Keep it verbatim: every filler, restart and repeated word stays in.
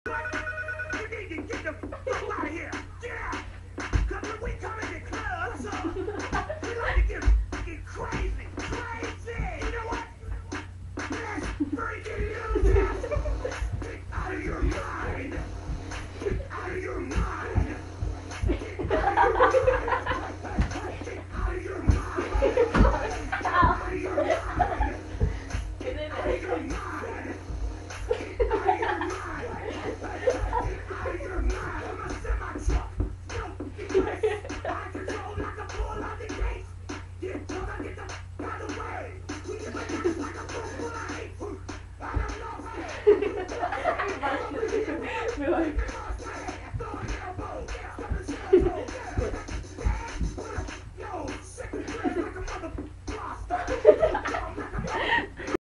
You need to get the fuck out of here. Yeah. Cause when we come in the club, so we like to get, get crazy. Crazy. You know what? Let's freaking lose it. Get out of your mind. Get out of your mind. Get out of your mind. Get out of your mind. Get out of your mind. Get out of your mind. Be like